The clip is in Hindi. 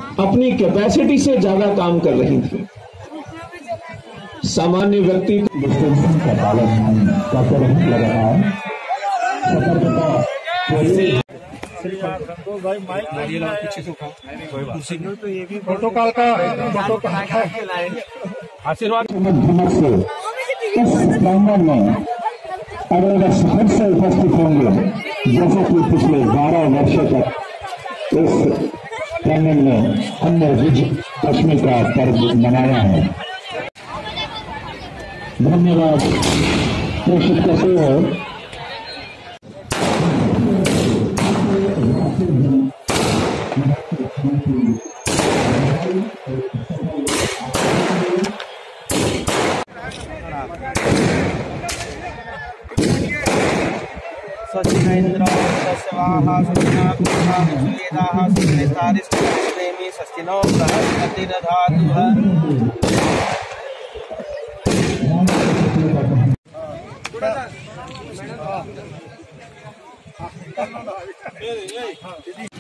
अपनी कैपेसिटी से ज्यादा काम कर रही थी। सामान्य व्यक्ति डिस्टेंसिंग का पालन करते रहें लगातार। प्रोटोकॉल का आशीर्वाद से इस प्रांगण में अगले वर्ष फिर से उपस्थित होंगे, जैसे कि पिछले 12 वर्षों तक इस प्रांगण में हमने विजयदशमी का पर्व मनाया है। धन्यवाद प्रेषित करते हुए स्वस्तिन्द्रो स्वाहा स्वस्तिनापुषा सुवेदाः स्वस्तिस्तारिष्टप्रेमी स्वस्तिनो बृहस्पतिर्दधातु।